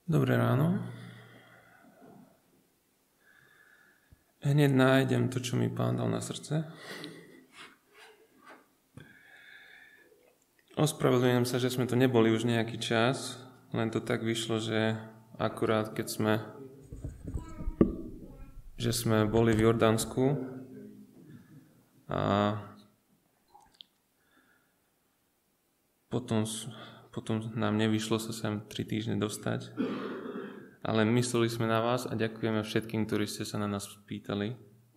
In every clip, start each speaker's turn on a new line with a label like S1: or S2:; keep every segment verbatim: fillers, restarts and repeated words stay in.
S1: Dobré ráno. Hneď nájdem to, čo mi Pán dal na srdce. Ospravedlňujem sa, že sme tu neboli už nejaký čas, len to tak vyšlo, že akurát keď sme, že sme boli v Jordánsku a potom, potom nám nevyšlo sa sem tri týždne dostať. Ale mysleli sme na vás a ďakujeme všetkým, ktorí ste sa na nás pýtali.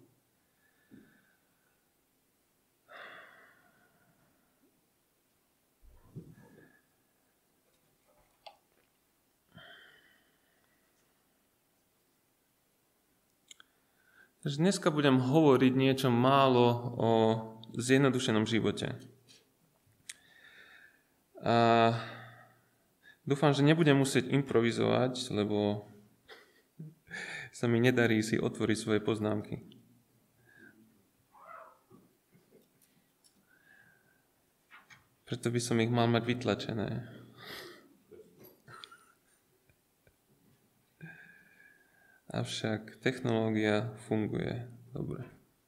S1: Takže dneska budem hovoriť niečo málo o zjednodušenom živote. A dúfam, že nebudem musieť improvizovať, lebo sa mi nedarí si otvoriť svoje poznámky. Preto by som ich mal mať vytlačené. Avšak technológia funguje dobre.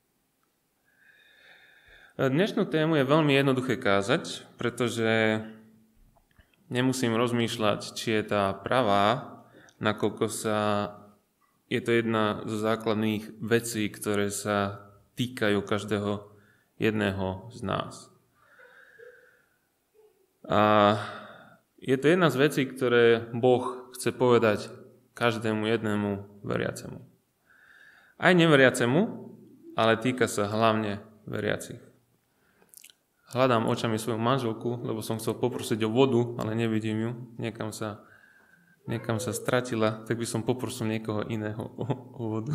S1: Dnešnú tému je veľmi jednoduché kázať, pretože nemusím rozmýšľať, či je tá pravá, nakoľko sa, je to jedna zo základných vecí, ktoré sa týkajú každého jedného z nás. A je to jedna z vecí, ktoré Boh chce povedať každému jednému veriacemu. Aj neveriacemu, ale týka sa hlavne veriacich. Hľadám očami svoju manželku, lebo som chcel poprosiť o vodu, ale nevidím ju. Niekam sa, niekam sa stratila, tak by som poprosil niekoho iného o, o vodu.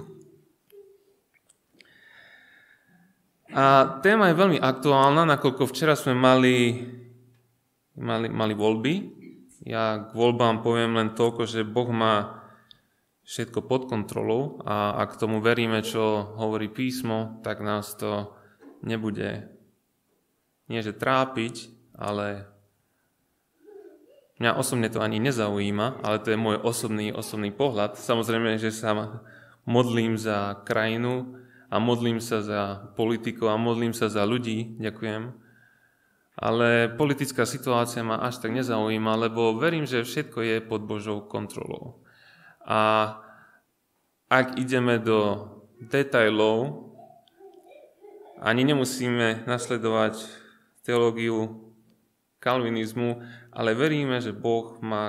S1: A téma je veľmi aktuálna, nakoľko včera sme mali, mali, mali voľby. Ja k voľbám poviem len toľko, že Boh má všetko pod kontrolou a ak tomu veríme, čo hovorí písmo, tak nás to nebude nie že trápiť, ale mňa osobne to ani nezaujíma, ale to je môj osobný, osobný pohľad. Samozrejme, že sa modlím za krajinu a modlím sa za politikov a modlím sa za ľudí, ďakujem. Ale politická situácia ma až tak nezaujíma, lebo verím, že všetko je pod Božou kontrolou. A ak ideme do detailov, ani nemusíme nasledovať teológiu kalvinizmu, ale veríme, že Boh má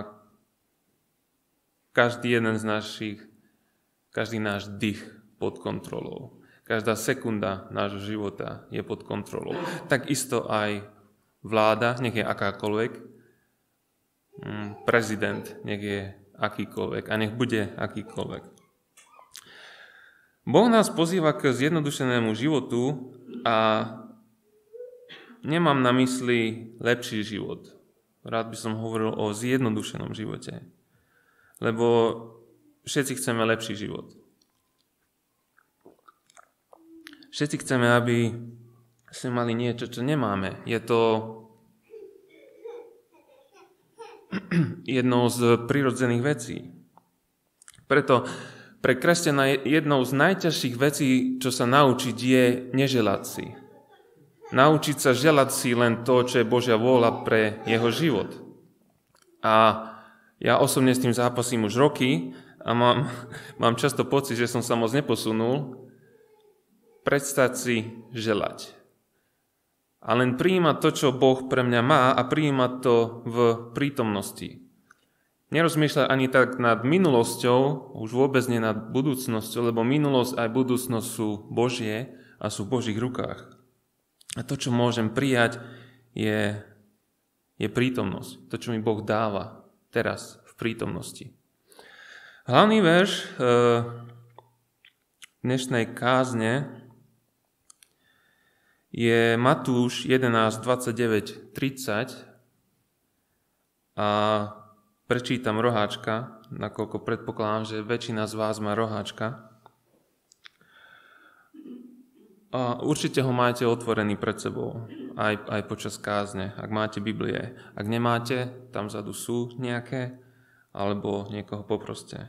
S1: každý jeden z našich, každý náš dých pod kontrolou. Každá sekunda nášho života je pod kontrolou. Takisto aj vláda, nech je akákoľvek, prezident, nech je akýkoľvek a nech bude akýkoľvek. Boh nás pozýva k zjednodušenému životu a nemám na mysli lepší život. Rád by som hovoril o zjednodušenom živote, lebo všetci chceme lepší život. Všetci chceme, aby sme mali niečo, čo nemáme. Je to jednou z prirodzených vecí. Preto pre kresťana jednou z najťažších vecí, čo sa naučiť, je neželať si. Naučiť sa želať si len to, čo je Božia vôľa pre jeho život. A ja osobne s tým zápasím už roky a mám, mám často pocit, že som sa moc neposunul. Prestať si želať. A len prijímať to, čo Boh pre mňa má a prijímať to v prítomnosti. Nerozmýšľať ani tak nad minulosťou, už vôbec nie nad budúcnosťou, lebo minulosť aj budúcnosť sú Božie a sú v Božích rukách. A to, čo môžem prijať, je, je prítomnosť. To, čo mi Boh dáva teraz v prítomnosti. Hlavný verš e, dnešnej kázne je Matúš jedenásť, dvadsaťdeväť, tridsať a prečítam roháčka, nakoľko predpokladám, že väčšina z vás má roháčka. A určite ho máte otvorený pred sebou, aj, aj počas kázne, ak máte Biblie. Ak nemáte, tam vzadu sú nejaké, alebo niekoho poproste.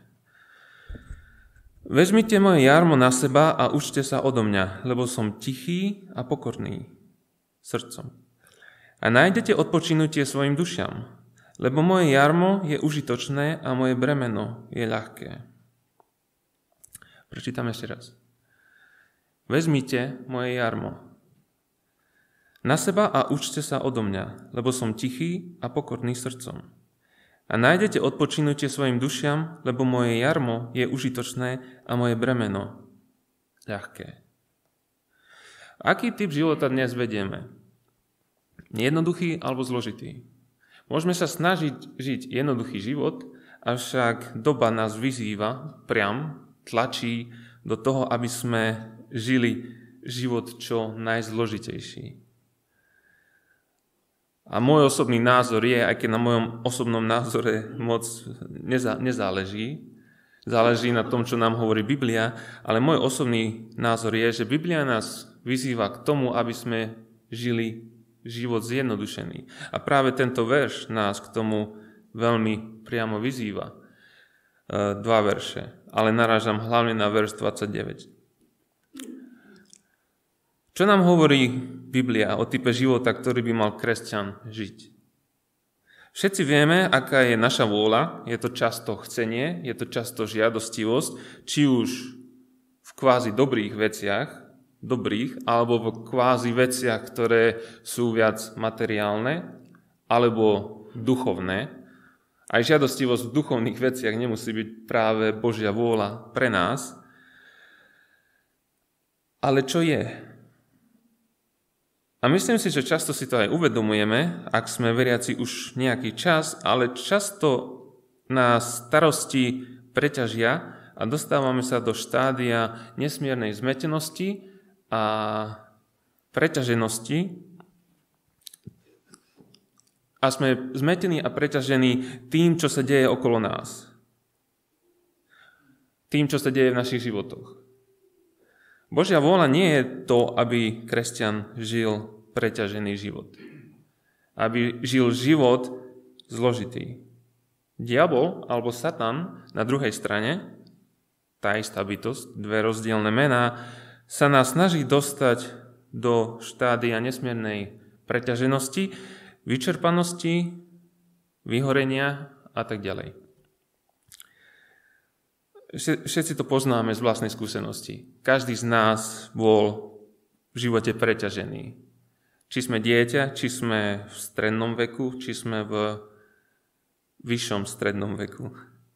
S1: Vezmite moje jarmo na seba a učte sa odo mňa, lebo som tichý a pokorný srdcom. A nájdete odpočinutie svojim dušiam, lebo moje jarmo je užitočné a moje bremeno je ľahké. Prečítam ešte raz. Vezmite moje jarmo na seba a učte sa odo mňa, lebo som tichý a pokorný srdcom. A nájdete odpočinutie svojim dušiam, lebo moje jarmo je užitočné a moje bremeno ľahké. Aký typ života dnes vedieme? Jednoduchý alebo zložitý? Môžeme sa snažiť žiť jednoduchý život, avšak doba nás vyzýva, priam tlačí do toho, aby sme žili život čo najzložitejší. A môj osobný názor je, aj keď na mojom osobnom názore moc nezá, nezáleží, záleží na tom, čo nám hovorí Biblia, ale môj osobný názor je, že Biblia nás vyzýva k tomu, aby sme žili život zjednodušený. A práve tento verš nás k tomu veľmi priamo vyzýva. E, dva verše, ale narážam hlavne na verš dvadsaťdeväť. Čo nám hovorí Biblia o type života, ktorý by mal kresťan žiť? Všetci vieme, aká je naša vôľa, je to často chcenie, je to často žiadostivosť, či už v kvázi dobrých veciach, dobrých, alebo v kvázi veciach, ktoré sú viac materiálne, alebo duchovné. Aj žiadostivosť v duchovných veciach nemusí byť práve Božia vôľa pre nás. Ale čo je? A myslím si, že často si to aj uvedomujeme, ak sme veriaci už nejaký čas, ale často nás starosti preťažia a dostávame sa do štádia nesmiernej zmetenosti a preťaženosti a sme zmetení a preťažení tým, čo sa deje okolo nás. Tým, čo sa deje v našich životoch. Božia vôľa nie je to, aby kresťan žil preťažený život. Aby žil život zložitý. Diabol alebo Satan na druhej strane, tá istá bytosť, dve rozdielne mená, sa nás snaží dostať do štádia nesmiernej preťaženosti, vyčerpanosti, vyhorenia a tak ďalej. Všetci to poznáme z vlastnej skúsenosti. Každý z nás bol v živote preťažený. Či sme dieťa, či sme v strednom veku, či sme v vyššom strednom veku.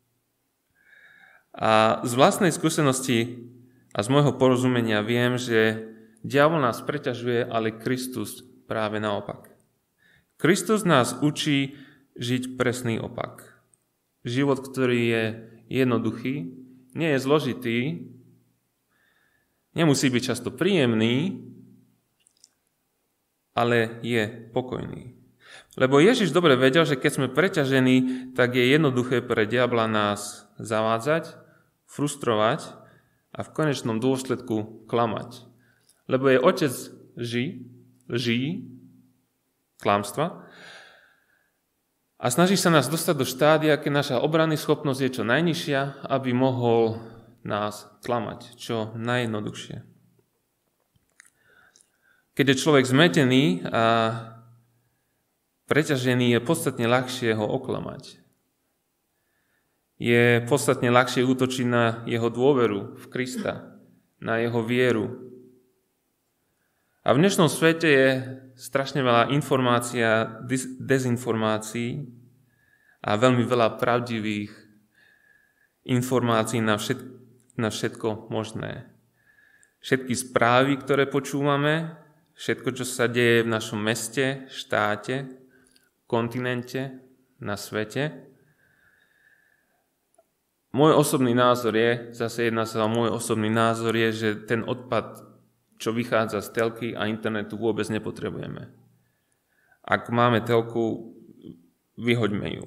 S1: A z vlastnej skúsenosti a z môjho porozumenia viem, že diabol nás preťažuje, ale Kristus práve naopak. Kristus nás učí žiť presný opak. Život, ktorý je jednoduchý, nie je zložitý, nemusí byť často príjemný, ale je pokojný. Lebo Ježiš dobre vedel, že keď sme preťažení, tak je jednoduché pre diabla nás zavádzať, frustrovať a v konečnom dôsledku klamať. Lebo je otec lží, lží, klamstva a snaží sa nás dostať do štádia, keď naša obranná schopnosť je čo najnižšia, aby mohol nás klamať čo najjednoduchšie. Keď je človek zmetený a preťažený, je podstatne ľahšie ho oklamať. Je podstatne ľahšie útočiť na jeho dôveru v Krista, na jeho vieru. A v dnešnom svete je strašne veľa informácií a dezinformácií a veľmi veľa pravdivých informácií na, všet, na všetko možné. Všetky správy, ktoré počúvame, všetko, čo sa deje v našom meste, štáte, kontinente, na svete. Môj osobný názor je, zase jedna sa môj osobný názor je, že ten odpad, čo vychádza z telky a internetu, vôbec nepotrebujeme. Ak máme telku, vyhoďme ju.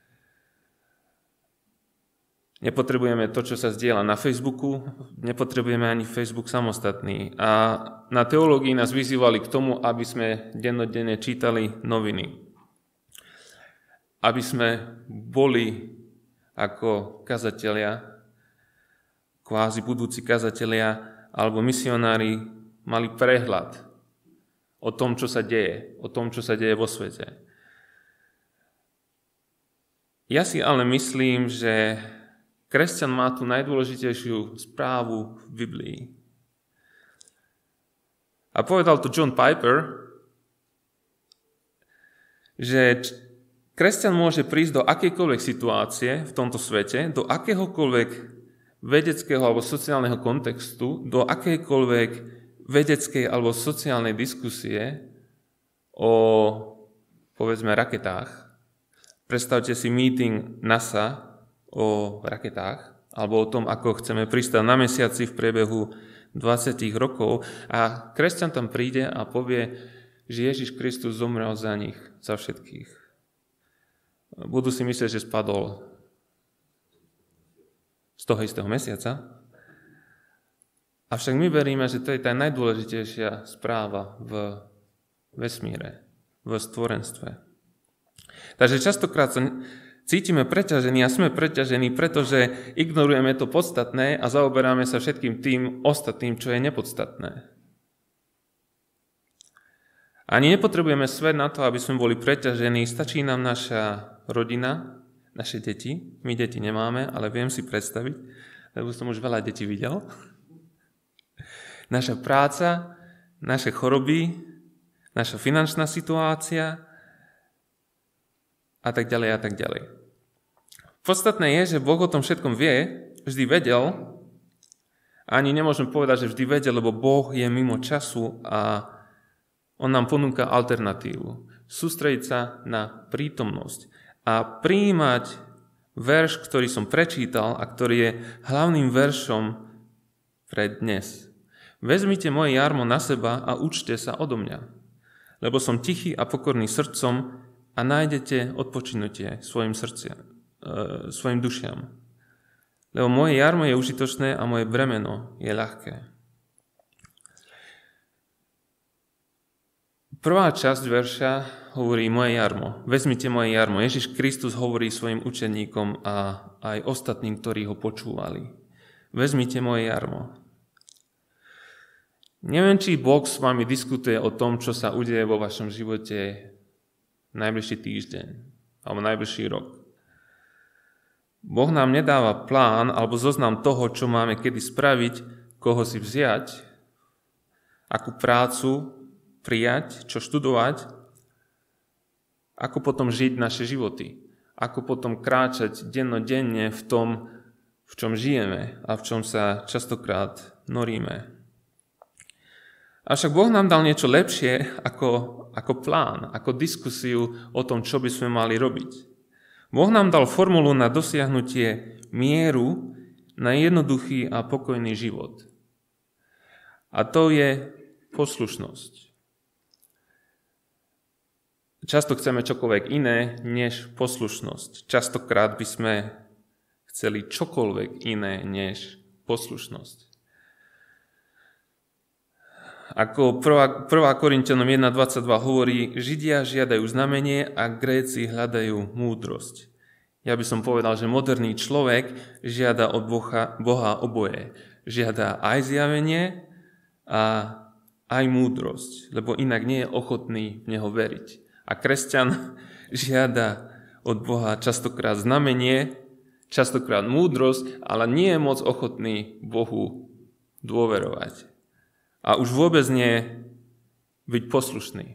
S1: Nepotrebujeme to, čo sa zdieľa na Facebooku, nepotrebujeme ani Facebook samostatný. A na teológii nás vyzývali k tomu, aby sme dennodenne čítali noviny. Aby sme boli ako kazatelia, kvázi budúci kazatelia alebo misionári mali prehľad o tom, čo sa deje, o tom, čo sa deje vo svete. Ja si ale myslím, že kresťan má tú najdôležitejšiu správu v Biblii. A povedal to John Piper, že kresťan môže prísť do akejkoľvek situácie v tomto svete, do akéhokoľvek vedeckého alebo sociálneho kontextu, do akejkoľvek vedeckej alebo sociálnej diskusie o, povedzme, raketách. Predstavte si meeting NASA o raketách, alebo o tom, ako chceme pristať na mesiaci v priebehu dvadsať rokov a kresťan tam príde a povie, že Ježiš Kristus zomrel za nich, za všetkých. Budú si myslieť, že spadol z toho istého mesiaca. Avšak my veríme, že to je tá najdôležitejšia správa v vesmíre, v stvorenstve. Takže častokrát sa cítime preťažení a sme preťažení, pretože ignorujeme to podstatné a zaoberáme sa všetkým tým ostatným, čo je nepodstatné. Ani nepotrebujeme svet na to, aby sme boli preťažení. Stačí nám naša rodina, naše deti. My deti nemáme, ale viem si predstaviť, lebo som už veľa detí videl. Naša práca, naše choroby, naša finančná situácia a tak ďalej a tak ďalej. Podstatné je, že Boh o tom všetkom vie, vždy vedel, ani nemôžem povedať, že vždy vedel, lebo Boh je mimo času a on nám ponúka alternatívu. Sústrediť sa na prítomnosť a prijímať verš, ktorý som prečítal a ktorý je hlavným veršom pre dnes. Vezmite moje jarmo na seba a učte sa odo mňa, lebo som tichý a pokorný srdcom a nájdete odpočinutie svojim srdciam, e, svojim dušiam. Lebo moje jarmo je užitočné a moje bremeno je ľahké. Prvá časť verša hovorí moje jarmo. Vezmite moje jarmo. Ježiš Kristus hovorí svojim učeníkom a aj ostatným, ktorí ho počúvali. Vezmite moje jarmo. Neviem, či Boh s vami diskutuje o tom, čo sa udeje vo vašom živote najbližší týždeň alebo najbližší rok. Boh nám nedáva plán alebo zoznam toho, čo máme kedy spraviť, koho si vziať, akú prácu prijať, čo študovať, ako potom žiť naše životy, ako potom kráčať dennodenne v tom, v čom žijeme a v čom sa častokrát noríme. Avšak Boh nám dal niečo lepšie ako, ako plán, ako diskusiu o tom, čo by sme mali robiť. Boh nám dal formulu na dosiahnutie mieru na jednoduchý a pokojný život. A to je poslušnosť. Často chceme čokoľvek iné než poslušnosť. Častokrát by sme chceli čokoľvek iné než poslušnosť. Ako prvá Korinťanom jedna dvadsaťdva hovorí, Židia žiadajú znamenie a Gréci hľadajú múdrosť. Ja by som povedal, že moderný človek žiada od Boha, Boha oboje. Žiada aj zjavenie a aj múdrosť, lebo inak nie je ochotný v neho veriť. A kresťan žiada od Boha častokrát znamenie, častokrát múdrosť, ale nie je moc ochotný Bohu dôverovať. A už vôbec nie byť poslušný.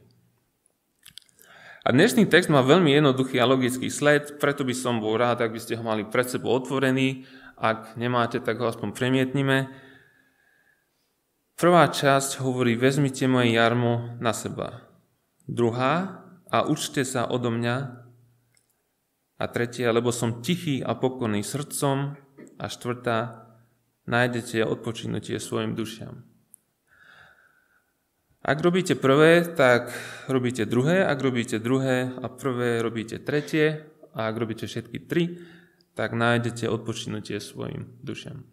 S1: A dnešný text má veľmi jednoduchý a logický sled, preto by som bol rád, ak by ste ho mali pred sebou otvorený. Ak nemáte, tak ho aspoň premietnime. Prvá časť hovorí, vezmite moje jarmo na seba. Druhá, a učte sa odo mňa. A tretia, lebo som tichý a pokorný srdcom. A štvrtá, nájdete odpočinutie svojim dušiam. Ak robíte prvé, tak robíte druhé. Ak robíte druhé a prvé, robíte tretie. A ak robíte všetky tri, tak nájdete odpočinutie svojim dušiam.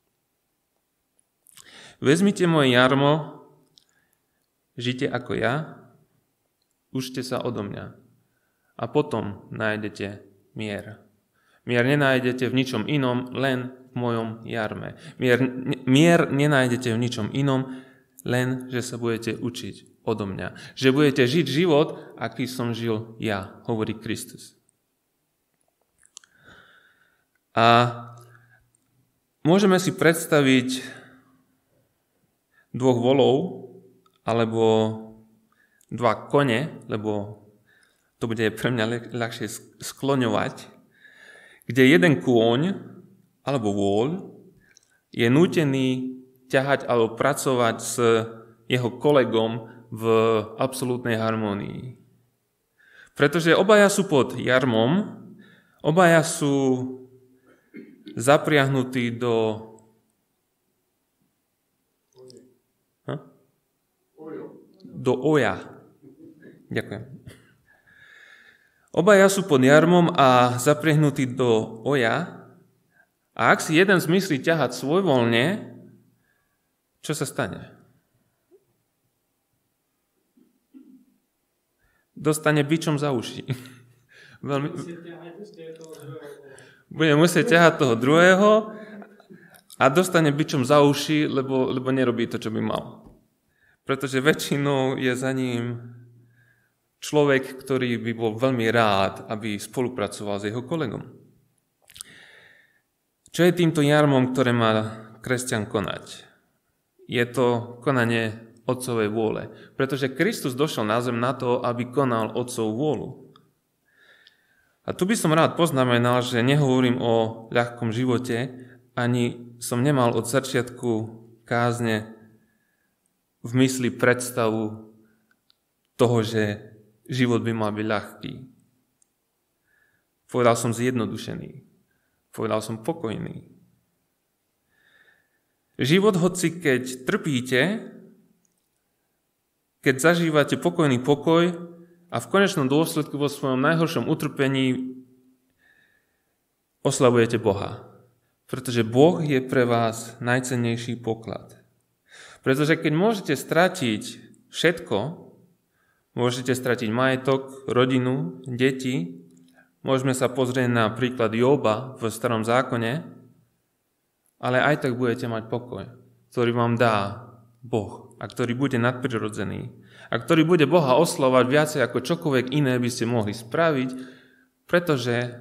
S1: Vezmite moje jarmo, žite ako ja, učte sa odo mňa a potom nájdete mier. Mier nenájdete v ničom inom, len v mojom jarme. Mier, mier nenájdete v ničom inom, len že sa budete učiť odo mňa. Že budete žiť život, aký som žil ja, hovorí Kristus. A môžeme si predstaviť dvoch volov, alebo dva kone, lebo to bude pre mňa ľahšie skloňovať, kde jeden kôň, alebo vôľ, je nútený ťahať alebo pracovať s jeho kolegom v absolútnej harmónii. Pretože obaja sú pod jarmom, obaja sú zapriahnutí do hm? do oja. Ďakujem. Obaja sú pod jarmom a zapriahnutí do oja. A ak si jeden zmyslí ťahať svojvoľne, čo sa stane? Dostane bičom za uši. Veľmi... Bude musieť ťahať toho druhého a dostane bičom za uši, lebo, lebo nerobí to, čo by mal. Pretože väčšinou je za ním človek, ktorý by bol veľmi rád, aby spolupracoval s jeho kolegom. Čo je týmto jarmom, ktoré má kresťan konať? Je to konanie Otcovej vôle. Pretože Kristus došiel na zem na to, aby konal Otcovú vôľu. A tu by som rád poznamenal, že nehovorím o ľahkom živote, ani som nemal od začiatku kázne v mysli predstavu toho, že život by mal byť ľahký. Povedal som zjednodušený. Povedal som pokojný. Život, hoci keď trpíte, keď zažívate pokojný pokoj a v konečnom dôsledku vo svojom najhoršom utrpení oslavujete Boha. Pretože Boh je pre vás najcennejší poklad. Pretože keď môžete stratiť všetko, môžete stratiť majetok, rodinu, deti, môžeme sa pozrieť na príklad Jóba v Starom zákone, ale aj tak budete mať pokoj, ktorý vám dá Boh a ktorý bude nadprirodzený a ktorý bude Boha oslavovať viacej ako čokoľvek iné by ste mohli spraviť, pretože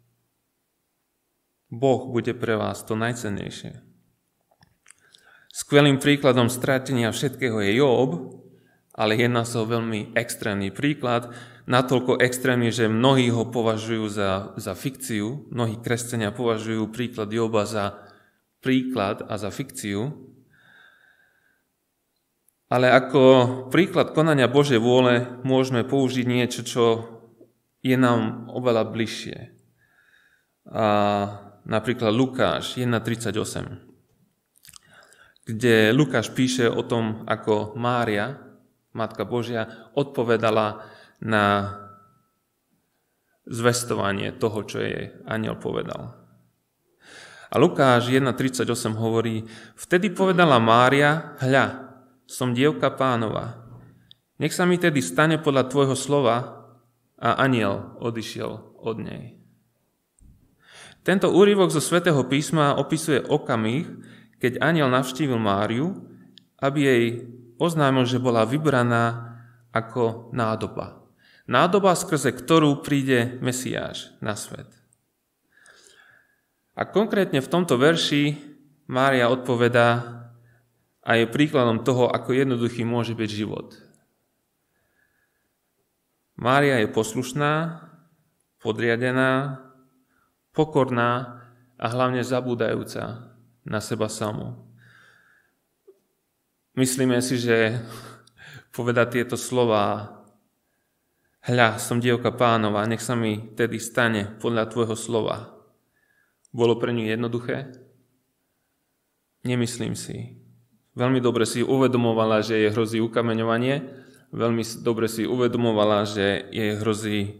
S1: Boh bude pre vás to najcennejšie. Skvelým príkladom stratenia všetkého je Job, ale jedná sa o veľmi extrémny príklad, natoľko extrémny, že mnohí ho považujú za, za fikciu, mnohí kresťania považujú príklad Joba za príklad a za fikciu, ale ako príklad konania Božej vôle môžeme použiť niečo, čo je nám oveľa bližšie. A napríklad Lukáš jeden tridsaťosem, kde Lukáš píše o tom, ako Mária, Matka Božia, odpovedala na zvestovanie toho, čo jej anjel povedal. A Lukáš jeden tridsaťosem hovorí, vtedy povedala Mária, hľa, som dievka Pánova. Nech sa mi tedy stane podľa tvojho slova a anjel odišiel od nej. Tento úryvok zo Svätého písma opisuje okamih, keď anjel navštívil Máriu, aby jej oznámil, že bola vybraná ako nádoba. Nádoba, skrze ktorú príde Mesiáš na svet. A konkrétne v tomto verši Mária odpovedá a je príkladom toho, ako jednoduchý môže byť život. Mária je poslušná, podriadená, pokorná a hlavne zabúdajúca na seba samú. Myslíme si, že povedať tieto slová, hľa, som dievka Pánova, nech sa mi tedy stane podľa tvojho slova, bolo pre ňu jednoduché? Nemyslím si. Veľmi dobre si uvedomovala, že jej hrozí ukameňovanie, veľmi dobre si uvedomovala, že jej hrozí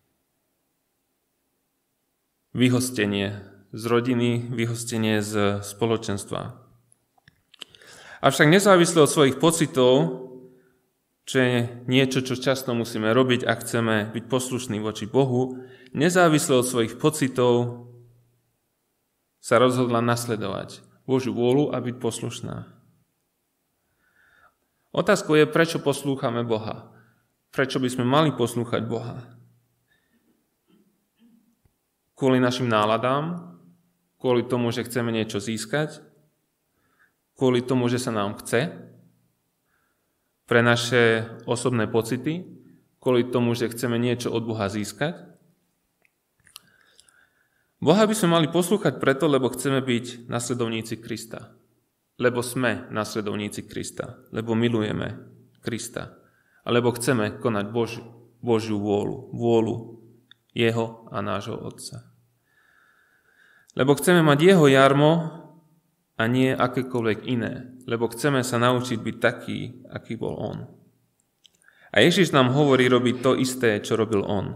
S1: vyhostenie z rodiny, vyhostenie z spoločenstva. Avšak nezávisle od svojich pocitov, čo je niečo, čo často musíme robiť, ak chceme byť poslušní voči Bohu, nezávisle od svojich pocitov sa rozhodla nasledovať Božiu vôľu a byť poslušná. Otázkou je, prečo poslúchame Boha. Prečo by sme mali poslúchať Boha? Kvôli našim náladám? Kvôli tomu, že chceme niečo získať? Kvôli tomu, že sa nám chce? Pre naše osobné pocity? Kvôli tomu, že chceme niečo od Boha získať? Boha by sme mali poslúchať preto, lebo chceme byť nasledovníci Krista. Lebo sme nasledovníci Krista. Lebo milujeme Krista. Alebo chceme konať Boži, Božiu vôľu. Vôľu Jeho a nášho Otca. Lebo chceme mať Jeho jarmo a nie akékoľvek iné. Lebo chceme sa naučiť byť taký, aký bol On. A Ježiš nám hovorí robiť to isté, čo robil On.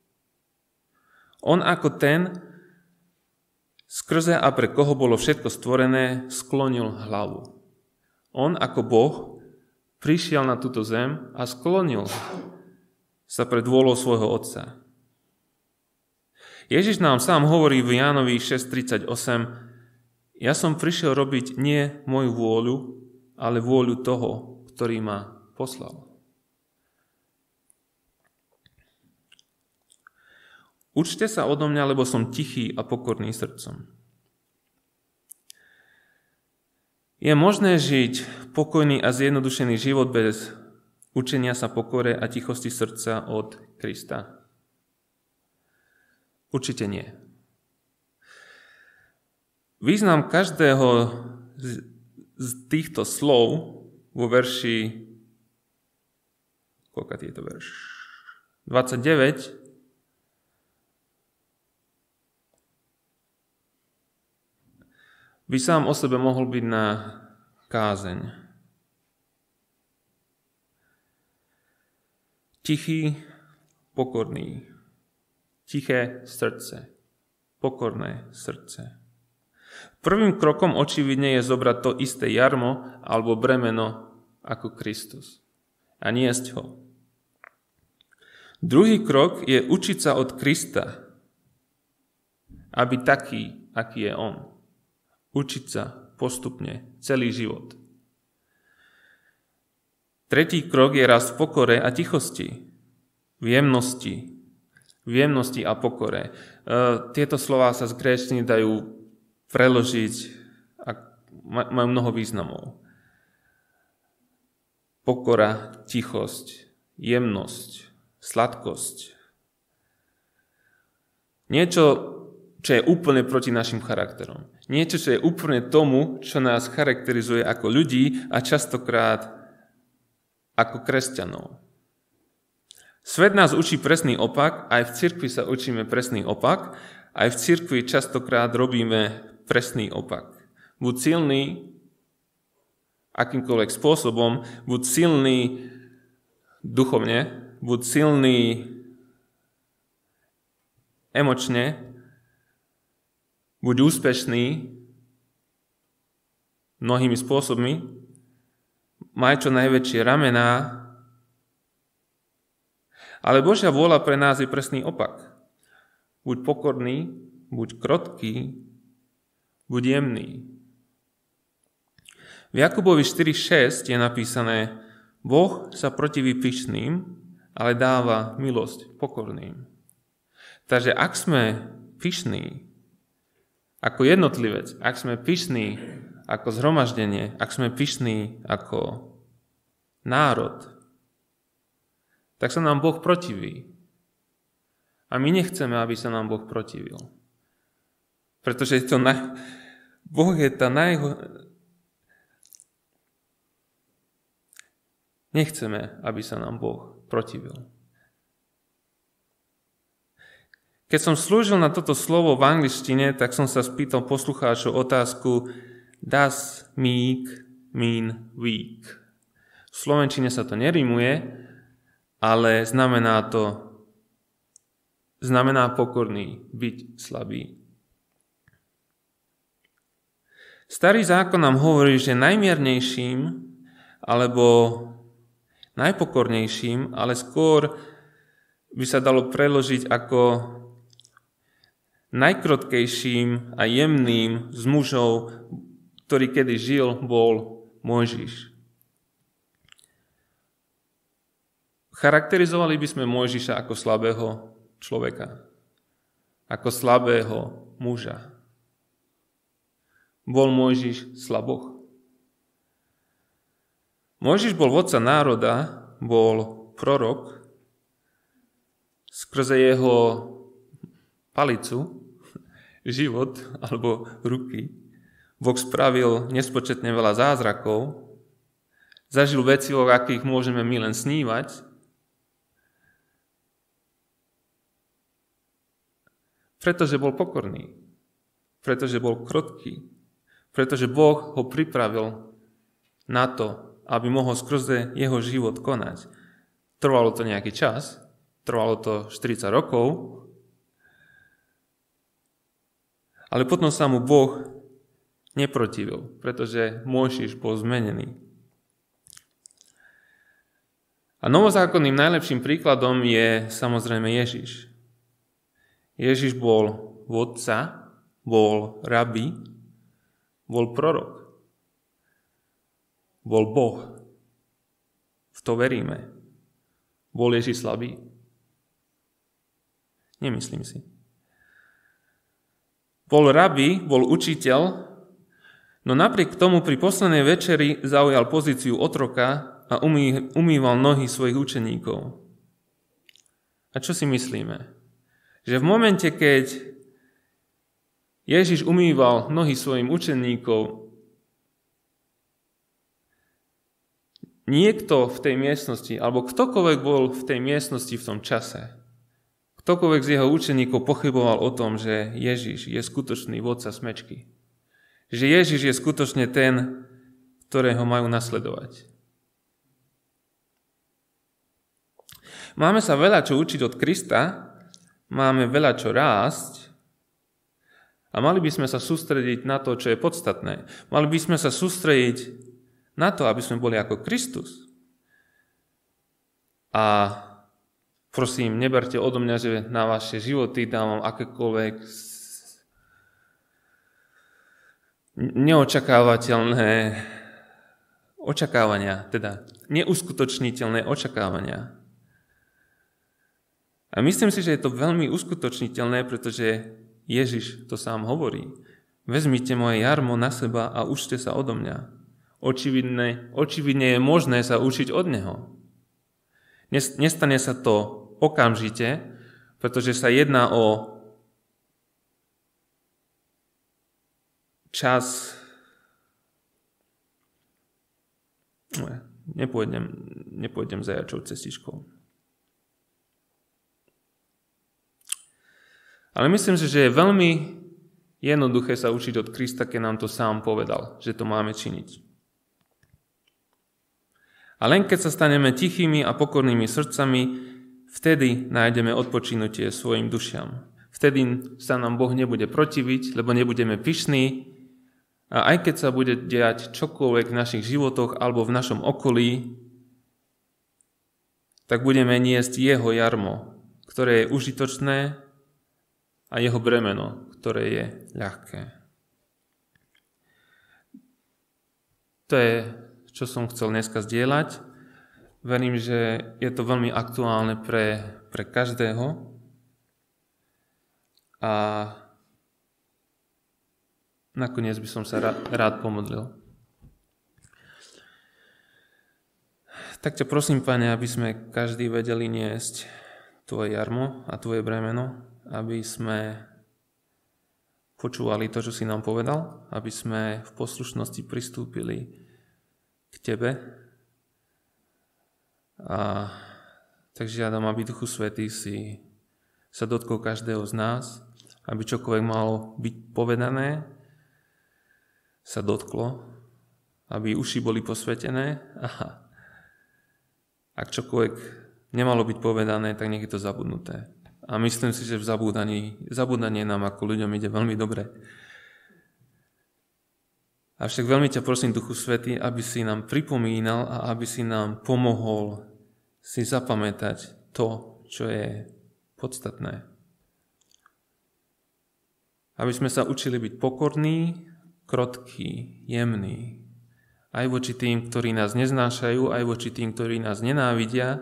S1: On ako ten, skrze a pre koho bolo všetko stvorené, sklonil hlavu. On ako Boh prišiel na túto zem a sklonil sa pred vôľou svojho Otca. Ježiš nám sám hovorí v Jánovi šesť tridsaťosem: Ja som prišiel robiť nie moju vôľu, ale vôľu toho, ktorý ma poslal. Učte sa odo mňa, lebo som tichý a pokorný srdcom. Je možné žiť pokojný a zjednodušený život bez učenia sa pokore a tichosti srdca od Krista? Určite nie. Význam každého z, z týchto slov vo verši, koľko je to verš? dvadsaťdeväť, by sám o sebe mohol byť na kázeň. Tichý, pokorný. Tiché srdce. Pokorné srdce. Prvým krokom očividne je zobrať to isté jarmo alebo bremeno ako Kristus a niesť ho. Druhý krok je učiť sa od Krista, aby taký, aký je On. Učiť sa postupne celý život. Tretí krok je rast v pokore a tichosti, v jemnosti, v jemnosti a pokore. E, tieto slová sa z gréčtiny dajú preložiť a majú mnoho významov. Pokora, tichosť, jemnosť, sladkosť. Niečo, čo je úplne proti našim charakterom. Niečo, čo je úplne tomu, čo nás charakterizuje ako ľudí a častokrát ako kresťanov. Svet nás učí presný opak, aj v cirkvi sa učíme presný opak, aj v cirkvi častokrát robíme presný opak. Buď silný akýmkoľvek spôsobom, buď silný duchovne, buď silný emočne, buď úspešný mnohými spôsobmi, maj čo najväčšie ramená, ale Božia vôľa pre nás je presný opak. Buď pokorný, buď krotký, buď jemný. V Jakubovi štyri šesť je napísané: Boh sa protiví pyšným, ale dáva milosť pokorným. Takže ak sme pyšní ako jednotlivec, ak sme pyšní ako zhromaždenie, ak sme pyšní ako národ, tak sa nám Boh protiví. A my nechceme, aby sa nám Boh protivil. Pretože to na... Boh je tá naj... Nechceme, aby sa nám Boh protivil. Keď som slúžil na toto slovo v angličtine, tak som sa spýtal poslucháčov otázku Does meek mean weak? V slovenčine sa to nerimuje, ale znamená to znamená pokorný, byť slabý. Starý zákon nám hovorí, že najmiernejším alebo najpokornejším, ale skôr by sa dalo preložiť ako Najkrotkejším a jemným z mužov, ktorý kedy žil, bol Mojžiš. Charakterizovali by sme Mojžiša ako slabého človeka, ako slabého muža. Bol Mojžiš slaboch? Mojžiš bol vodca národa, bol prorok. Skrze jeho palicu, život alebo ruky, Boh spravil nespočetne veľa zázrakov, zažil veci, o akých môžeme my len snívať. Pretože bol pokorný, pretože bol krotký, pretože Boh ho pripravil na to, aby mohol skrze jeho život konať. Trvalo to nejaký čas, trvalo to štyridsať rokov, ale potom sa mu Boh neprotivil, pretože Mojžiš bol zmenený. A novozákonným najlepším príkladom je samozrejme Ježiš. Ježiš bol vodca, bol rabi, bol prorok. Bol Boh. V to veríme. Bol Ježiš slabý? Nemyslím si. Bol rabi, bol učiteľ, no napriek tomu pri poslednej večeri zaujal pozíciu otroka a umý, umýval nohy svojich učeníkov. A čo si myslíme? Že v momente, keď Ježiš umýval nohy svojim učeníkov, niekto v tej miestnosti, alebo ktokoľvek bol v tej miestnosti v tom čase, ktokoľvek z jeho učeníkov pochyboval o tom, že Ježiš je skutočný vodca smečky. Že Ježiš je skutočne ten, ktorého majú nasledovať. Máme sa veľa čo učiť od Krista, máme veľa čo rásť a mali by sme sa sústrediť na to, čo je podstatné. Mali by sme sa sústrediť na to, aby sme boli ako Kristus. A prosím, neberte odo mňa, že na vaše životy dávam akékoľvek neočakávateľné očakávania, teda neuskutočniteľné očakávania. A myslím si, že je to veľmi uskutočniteľné, pretože Ježiš to sám hovorí. Vezmite moje jarmo na seba a učte sa odo mňa. Očividne, očividne je možné sa učiť od Neho. Nestane sa to okamžite, pretože sa jedná o čas. Nepôjdem, nepôjdem zajačou cestičkou. Ale myslím si, že je veľmi jednoduché sa učiť od Krista, keď nám to sám povedal, že to máme činiť. A len keď sa staneme tichými a pokornými srdcami, vtedy nájdeme odpočinutie svojim dušiam. Vtedy sa nám Boh nebude protiviť, lebo nebudeme pyšní. A aj keď sa bude diať čokoľvek v našich životoch alebo v našom okolí, tak budeme niesť jeho jarmo, ktoré je užitočné, a jeho bremeno, ktoré je ľahké. To je, čo som chcel dneska zdieľať. Verím, že je to veľmi aktuálne pre, pre každého. A nakoniec by som sa rád, rád pomodlil. Tak ťa prosím, Pane, aby sme každý vedeli niesť tvoje jarmo a tvoje bremeno, aby sme počúvali to, čo si nám povedal, aby sme v poslušnosti pristúpili k Tebe. A tak žiadam, aby Duchu Svätý si sa dotkol každého z nás, aby čokoľvek malo byť povedané, sa dotklo, aby uši boli posvetené. Aha. Ak čokoľvek nemalo byť povedané, tak nech je to zabudnuté. A myslím si, že v zabúdaní, zabúdanie nám ako ľuďom ide veľmi dobre. Avšak veľmi ťa prosím, Duchu Svätý, aby si nám pripomínal a aby si nám pomohol si zapamätať to, čo je podstatné. Aby sme sa učili byť pokorní, krotkí, jemní. Aj voči tým, ktorí nás neznášajú, aj voči tým, ktorí nás nenávidia.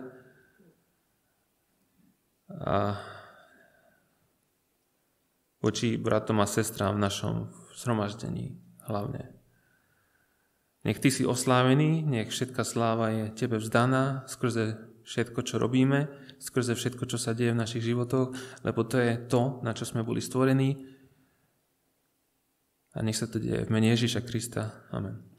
S1: A voči bratom a sestrám v našom zhromaždení hlavne. Nech ty si oslávený, nech všetká sláva je tebe vzdaná skrze všetko, čo robíme, skrze všetko, čo sa deje v našich životoch, lebo to je to, na čo sme boli stvorení. A nech sa to deje v mene Ježiša Krista. Amen.